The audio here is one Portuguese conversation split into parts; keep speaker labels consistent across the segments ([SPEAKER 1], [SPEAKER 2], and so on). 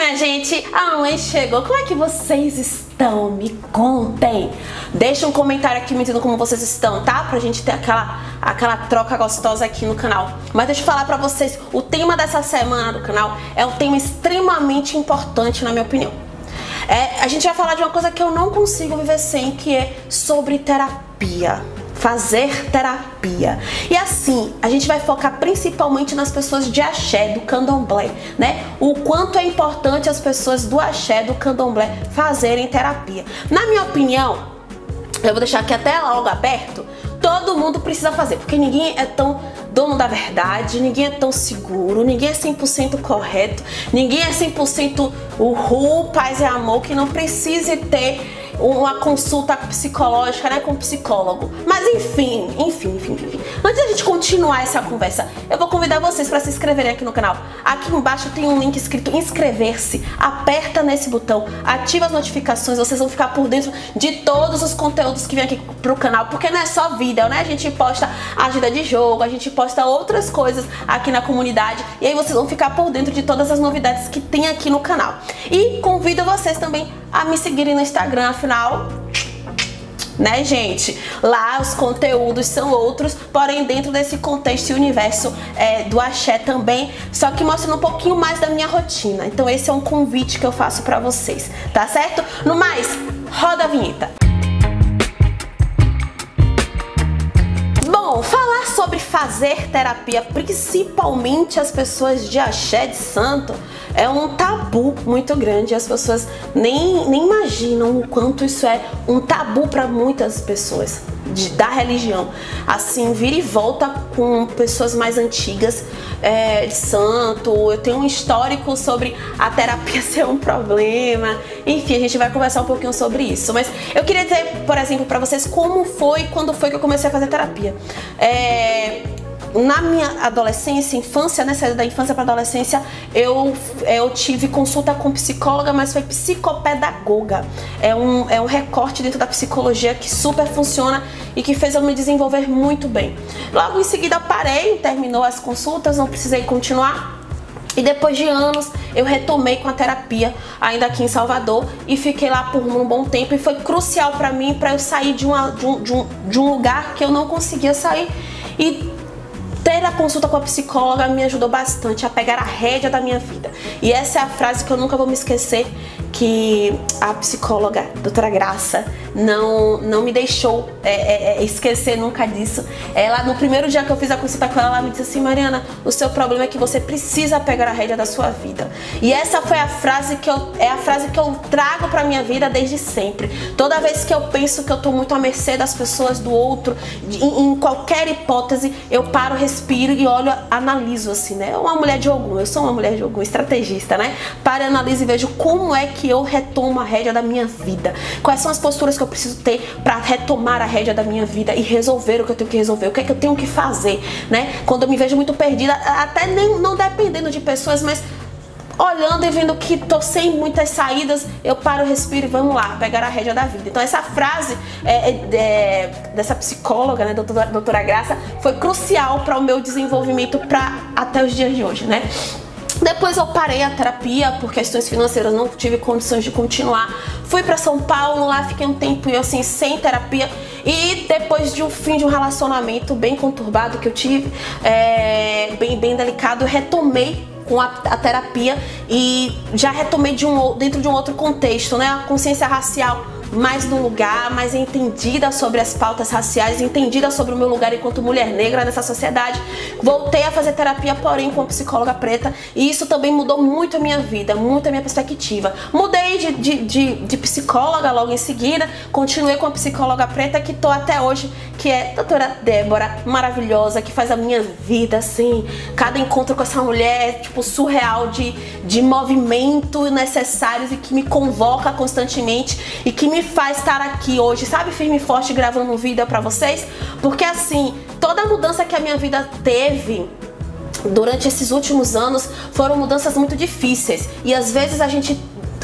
[SPEAKER 1] minha gente, a mamãe chegou. Como é que vocês estão? Me contem. Deixa um comentário aqui me dizendo como vocês estão, tá? Pra gente ter aquela troca gostosa aqui no canal. Mas deixa eu falar pra vocês, o tema dessa semana do canal é um tema extremamente importante, na minha opinião. A gente vai falar de uma coisa que eu não consigo viver sem, que é sobre terapia. Fazer terapia. E assim, a gente vai focar principalmente nas pessoas de axé, do candomblé, né? O quanto é importante as pessoas do axé, do candomblé, fazerem terapia. Na minha opinião, eu vou deixar aqui até logo aberto, todo mundo precisa fazer, porque ninguém é tão dono da verdade, ninguém é tão seguro, ninguém é 100% correto, ninguém é 100% paz e amor, que não precise ter uma consulta psicológica, né, com um psicólogo. Mas enfim. Antes da gente continuar essa conversa, eu vou convidar vocês para se inscreverem aqui no canal. Aqui embaixo tem um link escrito inscrever-se. Aperta nesse botão, ativa as notificações, vocês vão ficar por dentro de todos os conteúdos que vem aqui pro canal, porque não é só vídeo, né? A gente posta agenda de jogo, a gente posta outras coisas aqui na comunidade, e aí vocês vão ficar por dentro de todas as novidades que tem aqui no canal. E convido vocês também a me seguirem no Instagram, afinal, né, gente? Lá os conteúdos são outros, porém dentro desse contexto e universo do axé também, só que mostrando um pouquinho mais da minha rotina. Então esse é um convite que eu faço pra vocês, tá certo? No mais, roda a vinheta. Bom, falar sobre fazer terapia, principalmente as pessoas de axé, de santo, é um tabu muito grande. As pessoas nem imaginam o quanto isso é um tabu para muitas pessoas da religião. Assim, vira e volta com pessoas mais antigas de santo. Eu tenho um histórico sobre a terapia ser um problema. Enfim, a gente vai conversar um pouquinho sobre isso. Mas eu queria dizer, por exemplo, para vocês quando foi que eu comecei a fazer terapia. Na minha adolescência, infância, né, saída da infância para adolescência, eu tive consulta com psicóloga, mas foi psicopedagoga. É um recorte dentro da psicologia que super funciona e que fez eu me desenvolver muito bem. Logo em seguida parei, terminou as consultas, não precisei continuar. E depois de anos eu retomei com a terapia, ainda aqui em Salvador, e fiquei lá por um bom tempo. E foi crucial para mim, para eu sair de um lugar que eu não conseguia sair. E ter a consulta com a psicóloga me ajudou bastante a pegar a rédea da minha vida. E essa é a frase que eu nunca vou me esquecer, que a psicóloga, doutora Graça, não me deixou esquecer nunca disso. Ela, no primeiro dia que eu fiz a consulta com ela me disse assim: Mariana, o seu problema é que você precisa pegar a rédea da sua vida. E essa foi a frase que eu trago pra minha vida desde sempre. Toda vez que eu penso que eu tô muito à mercê das pessoas, do outro, em qualquer hipótese, eu paro, respiro e olho, analiso assim, né? Uma mulher de Ogum, eu sou uma mulher de Ogum, estrategista, né? Paro, analiso e vejo como é que eu retomo a rédea da minha vida. Quais são as posturas que eu preciso ter para retomar a rédea da minha vida e resolver o que eu tenho que resolver, o que é que eu tenho que fazer, né? Quando eu me vejo muito perdida, até não dependendo de pessoas, mas olhando e vendo que tô sem muitas saídas, eu paro, respiro e vamos lá, pegar a rédea da vida. Então essa frase dessa psicóloga, né, doutora Graça, foi crucial para o meu desenvolvimento até os dias de hoje, né? Depois eu parei a terapia por questões financeiras, não tive condições de continuar. Fui para São Paulo, lá fiquei um tempo assim sem terapia. E depois de um fim de um relacionamento bem conturbado que eu tive, bem delicado, eu retomei com a terapia e já retomei dentro de um outro contexto, né? A consciência racial mais no lugar, mais entendida sobre as pautas raciais, entendida sobre o meu lugar enquanto mulher negra nessa sociedade. Voltei a fazer terapia, porém com uma psicóloga preta, e isso também mudou muito a minha vida, muito a minha perspectiva. Mudei de psicóloga logo em seguida, continuei com a psicóloga preta, que tô até hoje, que é a doutora Débora, maravilhosa, que faz a minha vida assim, cada encontro com essa mulher tipo surreal de movimento necessários, e que me convoca constantemente e que me faz estar aqui hoje, sabe, firme e forte, gravando um vídeo pra vocês. Porque assim, toda a mudança que a minha vida teve durante esses últimos anos foram mudanças muito difíceis, e às vezes a gente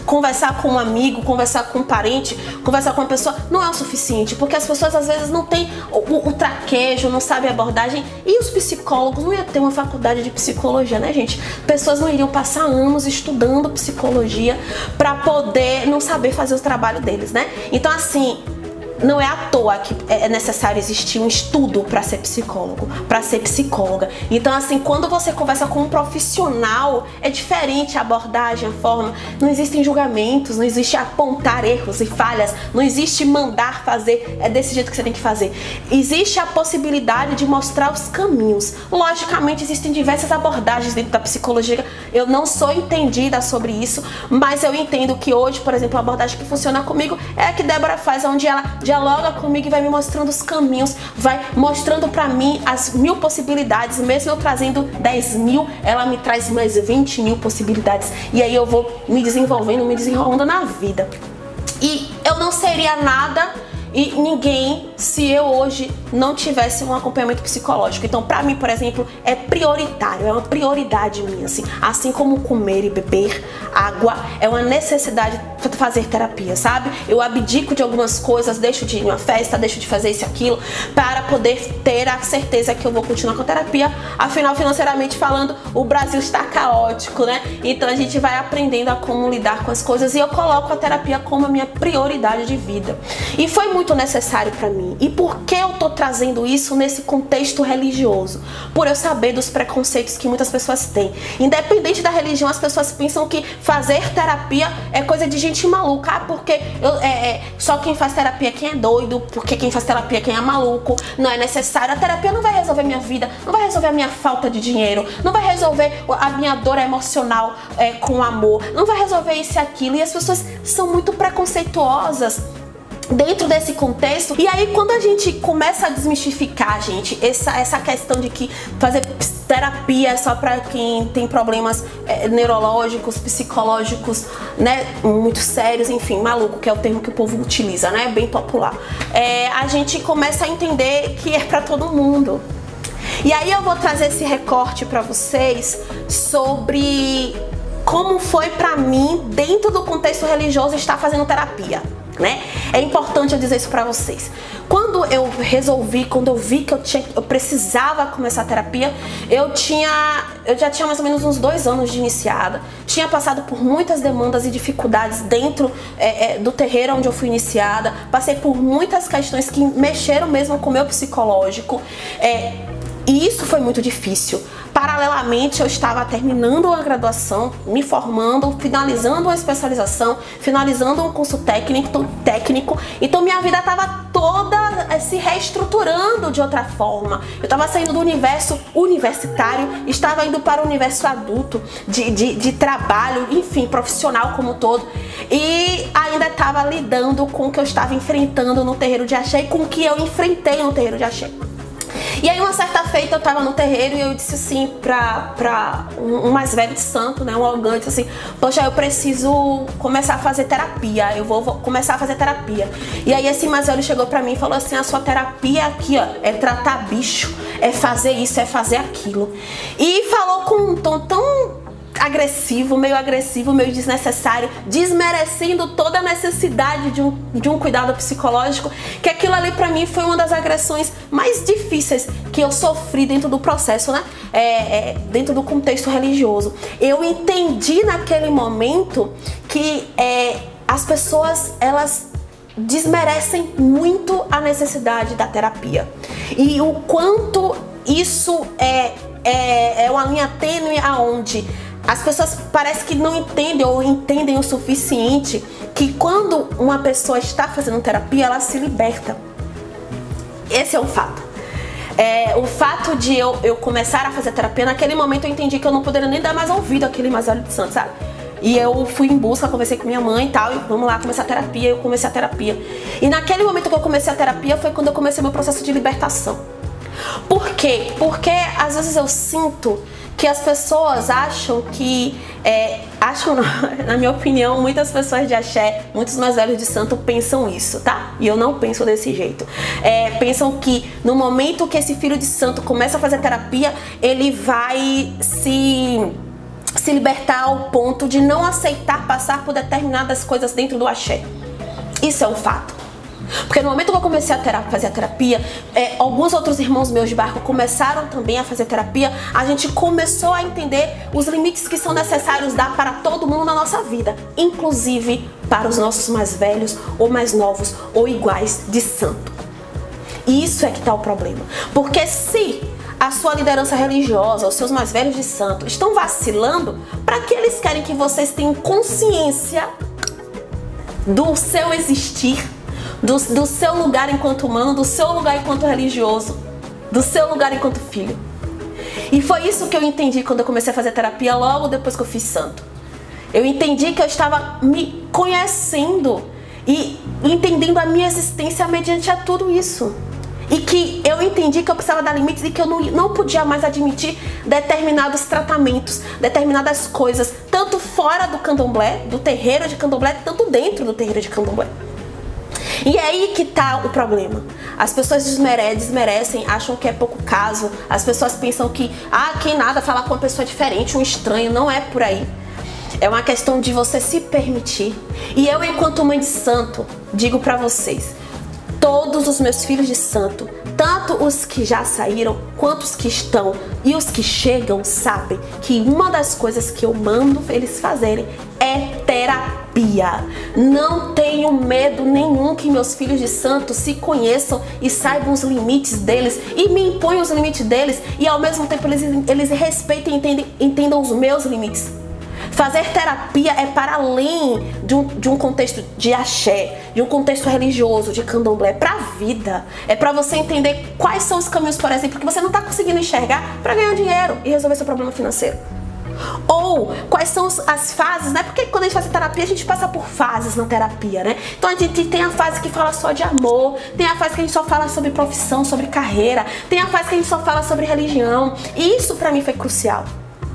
[SPEAKER 1] conversar com um amigo, conversar com um parente, conversar com uma pessoa não é o suficiente, porque as pessoas às vezes não têm o traquejo, não sabem a abordagem, e os psicólogos não iam ter uma faculdade de psicologia, né, gente? Pessoas não iriam passar anos estudando psicologia para poder não saber fazer o trabalho deles, né? Então, assim, não é à toa que é necessário existir um estudo para ser psicólogo, para ser psicóloga. Então, assim, quando você conversa com um profissional, é diferente a abordagem, a forma. Não existem julgamentos, não existe apontar erros e falhas, não existe mandar fazer, é desse jeito que você tem que fazer. Existe a possibilidade de mostrar os caminhos. Logicamente, existem diversas abordagens dentro da psicologia. Eu não sou entendida sobre isso, mas eu entendo que hoje, por exemplo, a abordagem que funciona comigo é a que Débora faz, onde ela dialoga comigo e vai me mostrando os caminhos, vai mostrando pra mim as 1000 possibilidades. Mesmo eu trazendo 10.000, ela me traz mais 20.000 possibilidades. E aí eu vou me desenvolvendo, me desenrolando na vida. E eu não seria nada e ninguém se eu hoje não tivesse um acompanhamento psicológico. Então, pra mim, por exemplo, é prioritário, é uma prioridade minha, assim como comer e beber água, é uma necessidade fazer terapia, sabe? Eu abdico de algumas coisas, deixo de ir em uma festa, deixo de fazer isso e aquilo, para poder ter a certeza que eu vou continuar com a terapia. Afinal, financeiramente falando, o Brasil está caótico, né? Então a gente vai aprendendo a como lidar com as coisas, e eu coloco a terapia como a minha prioridade de vida. E foi muito necessário para mim. E por que eu tô trazendo isso nesse contexto religioso? Por eu saber dos preconceitos que muitas pessoas têm. Independente da religião, as pessoas pensam que fazer terapia é coisa de gente maluca. Ah, porque só quem faz terapia é quem é doido, porque quem faz terapia é quem é maluco. Não é necessário. A terapia não vai resolver minha vida, não vai resolver a minha falta de dinheiro, não vai resolver a minha dor emocional com amor, não vai resolver isso e aquilo. E as pessoas são muito preconceituosas dentro desse contexto. E aí, quando a gente começa a desmistificar, gente, essa questão de que fazer terapia é só para quem tem problemas neurológicos, psicológicos, né, muito sérios, enfim, maluco, que é o termo que o povo utiliza, né, bem popular, a gente começa a entender que é para todo mundo. E aí eu vou trazer esse recorte para vocês sobre como foi para mim, dentro do contexto religioso, estar fazendo terapia, né? É importante eu dizer isso pra vocês. Quando eu vi que eu precisava começar a terapia, eu já tinha mais ou menos uns 2 anos de iniciada. Tinha passado por muitas demandas e dificuldades dentro do terreiro onde eu fui iniciada. Passei por muitas questões que mexeram mesmo com o meu psicológico. E isso foi muito difícil. Paralelamente, eu estava terminando uma graduação, me formando, finalizando uma especialização, finalizando um curso técnico. Então minha vida estava toda se reestruturando de outra forma. Eu estava saindo do universo universitário, estava indo para o universo adulto, de trabalho, enfim, profissional como um todo. E ainda estava lidando com o que eu estava enfrentando no terreiro de axé e com o que eu enfrentei no terreiro de axé. E aí, uma certa feita, eu tava no terreiro e eu disse assim pra um mais velho de santo, né, um algã, disse assim: poxa, eu preciso começar a fazer terapia, eu vou começar a fazer terapia. E aí esse mais velho chegou pra mim e falou assim: a sua terapia aqui, ó, é tratar bicho, é fazer isso, é fazer aquilo. E falou com um tom tão agressivo, meio desnecessário, desmerecendo toda a necessidade de um cuidado psicológico, que aquilo ali pra mim foi uma das agressões mais difíceis que eu sofri dentro do processo, né? Dentro do contexto religioso. Eu entendi naquele momento que as pessoas, elas desmerecem muito a necessidade da terapia. E o quanto isso é uma linha tênue aonde as pessoas parece que não entendem ou entendem o suficiente que quando uma pessoa está fazendo terapia, ela se liberta. Esse é um fato. O fato de eu começar a fazer terapia, naquele momento eu entendi que eu não poderia nem dar mais ouvido àquele mais velho de santo, sabe? E eu fui em busca, conversei com minha mãe e tal, e vamos lá começar a terapia. Eu comecei a terapia. E naquele momento que eu comecei a terapia foi quando eu comecei meu processo de libertação. Por quê? Porque às vezes eu sinto que as pessoas acham que... na minha opinião, muitas pessoas de axé, muitos mais velhos de santo pensam isso, tá? E eu não penso desse jeito. Pensam que no momento que esse filho de santo começa a fazer terapia, ele vai se se libertar ao ponto de não aceitar passar por determinadas coisas dentro do axé. Isso é um fato. Porque no momento que eu comecei a fazer a terapia, alguns outros irmãos meus de barco começaram também a fazer terapia. A gente começou a entender os limites que são necessários dar para todo mundo na nossa vida, inclusive para os nossos mais velhos, ou mais novos, ou iguais de santo. E isso é que está o problema. Porque se a sua liderança religiosa, os seus mais velhos de santo, estão vacilando, para que eles querem que vocês tenham consciência do seu existir, do seu lugar enquanto humano, do seu lugar enquanto religioso, do seu lugar enquanto filho. E foi isso que eu entendi quando eu comecei a fazer terapia logo depois que eu fiz santo. Eu entendi que eu estava me conhecendo e entendendo a minha existência mediante a tudo isso. E que eu entendi que eu precisava dar limites e que eu não podia mais admitir determinados tratamentos, determinadas coisas, tanto fora do candomblé, do terreiro de candomblé, tanto dentro do terreiro de candomblé. E é aí que tá o problema. As pessoas desmerecem, acham que é pouco caso. As pessoas pensam que, quem nada falar com uma pessoa diferente, um estranho. Não é por aí. É uma questão de você se permitir. E eu, enquanto mãe de santo, digo pra vocês, todos os meus filhos de santo, tanto os que já saíram, quanto os que estão e os que chegam, sabem que uma das coisas que eu mando eles fazerem é terapia. Não tenho medo nenhum que meus filhos de santo se conheçam e saibam os limites deles e me imponham os limites deles e ao mesmo tempo eles respeitem e entendam os meus limites. Fazer terapia é para além de um contexto de axé, de um contexto religioso, de candomblé, é pra vida. É pra você entender quais são os caminhos, por exemplo, que você não tá conseguindo enxergar para ganhar dinheiro e resolver seu problema financeiro. Ou quais são as fases, né? Porque quando a gente faz terapia, a gente passa por fases na terapia, né? Então a gente tem a fase que fala só de amor, tem a fase que a gente só fala sobre profissão, sobre carreira, tem a fase que a gente só fala sobre religião. E isso pra mim foi crucial.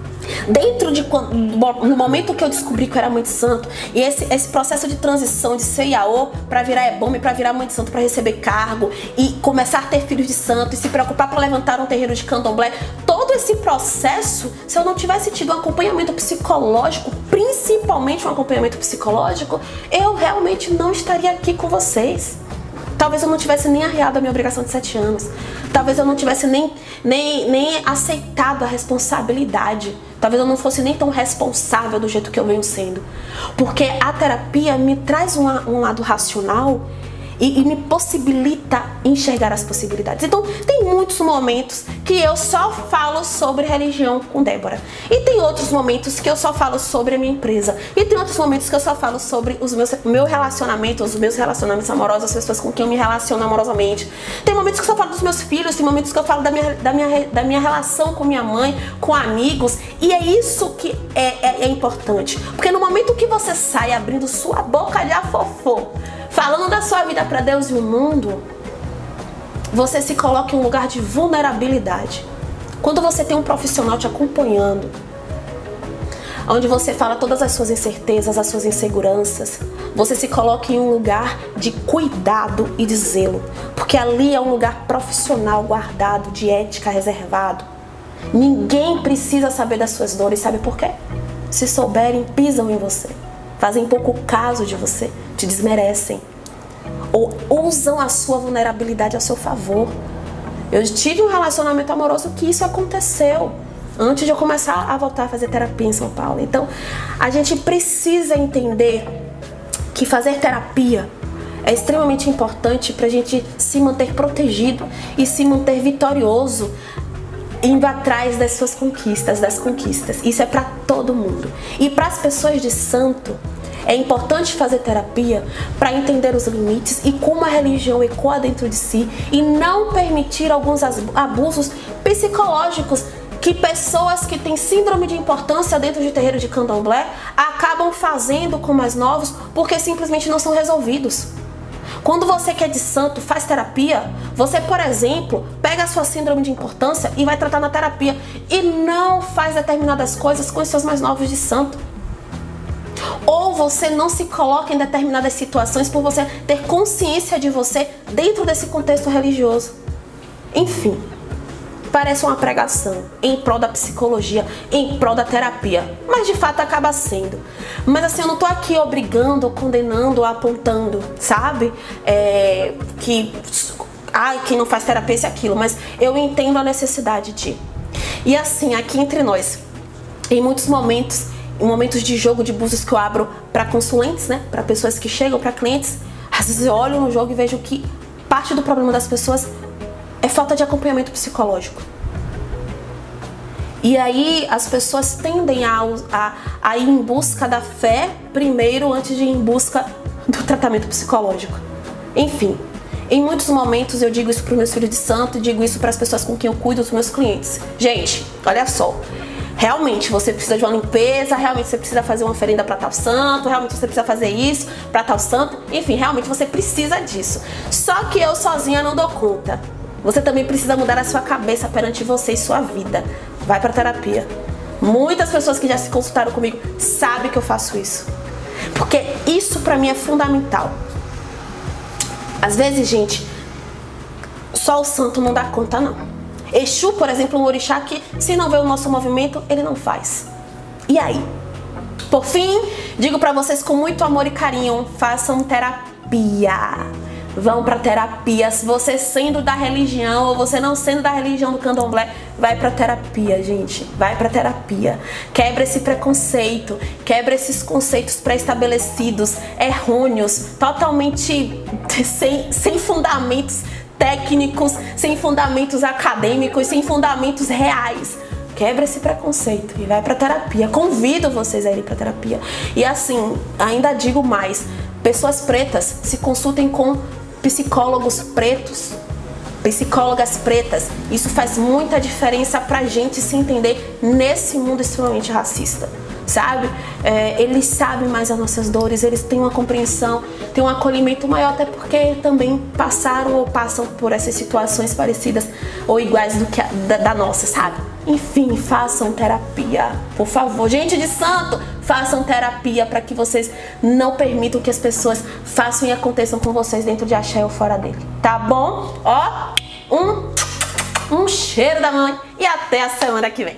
[SPEAKER 1] No momento que eu descobri que eu era mãe de santo, e esse processo de transição de ser Iaô para virar Ebome, para virar mãe de santo, para receber cargo e começar a ter filhos de santo e se preocupar para levantar um terreiro de candomblé, todo esse processo, se eu não tivesse tido um acompanhamento psicológico, principalmente um acompanhamento psicológico, eu realmente não estaria aqui com vocês. Talvez eu não tivesse nem arriado a minha obrigação de 7 anos. Talvez eu não tivesse nem aceitado a responsabilidade. Talvez eu não fosse nem tão responsável do jeito que eu venho sendo. Porque a terapia me traz um lado racional e me possibilita enxergar as possibilidades. Então, tem muitos momentos que eu só falo sobre religião com Débora. E tem outros momentos que eu só falo sobre a minha empresa. E tem outros momentos que eu só falo sobre os meu relacionamento, os meus relacionamentos amorosos, as pessoas com quem eu me relaciono amorosamente. Tem momentos que eu só falo dos meus filhos, tem momentos que eu falo da minha relação com minha mãe, com amigos. E é isso que é importante. Porque no momento que você sai abrindo sua boca de afofô, falando da sua vida para Deus e o mundo, você se coloca em um lugar de vulnerabilidade. Quando você tem um profissional te acompanhando, onde você fala todas as suas incertezas, as suas inseguranças, você se coloca em um lugar de cuidado e de zelo, porque ali é um lugar profissional guardado, de ética reservado. Ninguém precisa saber das suas dores, sabe por quê? Se souberem, pisam em você, fazem pouco caso de você, te desmerecem ou usam a sua vulnerabilidade a seu favor. Eu tive um relacionamento amoroso que isso aconteceu antes de eu começar a voltar a fazer terapia em São Paulo. Então, a gente precisa entender que fazer terapia é extremamente importante para a gente se manter protegido e se manter vitorioso, indo atrás das suas conquistas, das conquistas. Isso é para todo mundo. E para as pessoas de santo, é importante fazer terapia para entender os limites e como a religião ecoa dentro de si e não permitir alguns abusos psicológicos que pessoas que têm síndrome de importância dentro de terreiro de candomblé acabam fazendo com mais novos porque simplesmente não são resolvidos. Quando você que é de santo faz terapia, você, por exemplo, pega a sua síndrome de importância e vai tratar na terapia e não faz determinadas coisas com os seus mais novos de santo. Ou você não se coloca em determinadas situações por você ter consciência de você dentro desse contexto religioso. Enfim, parece uma pregação em prol da psicologia, em prol da terapia, mas de fato acaba sendo. Mas assim, eu não tô aqui obrigando, condenando, apontando, sabe? Que quem não faz terapia é aquilo, mas eu entendo a necessidade de. E assim, aqui entre nós, em muitos momentos, em momentos de jogo de búzios que eu abro para consulentes, né, para pessoas que chegam, para clientes, às vezes eu olho no jogo e vejo que parte do problema das pessoas é falta de acompanhamento psicológico. E aí as pessoas tendem a ir em busca da fé primeiro, antes de ir em busca do tratamento psicológico. Enfim, em muitos momentos eu digo isso para os meus filhos de santo, digo isso para as pessoas com quem eu cuido, os meus clientes. Gente, olha só. Realmente você precisa de uma limpeza, realmente você precisa fazer uma oferenda para tal santo, realmente você precisa fazer isso para tal santo. Enfim, realmente você precisa disso. Só que eu sozinha não dou conta. Você também precisa mudar a sua cabeça perante você e sua vida. Vai para terapia. Muitas pessoas que já se consultaram comigo sabem que eu faço isso. Porque isso para mim é fundamental. Às vezes, gente, só o santo não dá conta, não. Exu, por exemplo, um orixá que, se não vê o nosso movimento, ele não faz. E aí? Por fim, digo pra vocês com muito amor e carinho, façam terapia. Vão pra terapia. Se você sendo da religião ou você não sendo da religião do candomblé, vai pra terapia, gente. Vai pra terapia. Quebra esse preconceito, quebra esses conceitos pré-estabelecidos, errôneos, totalmente sem fundamentos técnicos, sem fundamentos acadêmicos, sem fundamentos reais. Quebra esse preconceito e vai pra terapia. Convido vocês a irem pra terapia. E assim, ainda digo mais, pessoas pretas, se consultem com psicólogos pretos, psicólogas pretas. Isso faz muita diferença pra gente se entender nesse mundo extremamente racista, sabe? Eles sabem mais as nossas dores, eles têm uma compreensão, têm um acolhimento maior, até porque também passaram ou passam por essas situações parecidas ou iguais do que da nossa, sabe? Enfim, façam terapia, por favor. Gente de santo, façam terapia para que vocês não permitam que as pessoas façam e aconteçam com vocês dentro de axé ou fora dele, tá bom? Ó, um cheiro da mãe e até a semana que vem.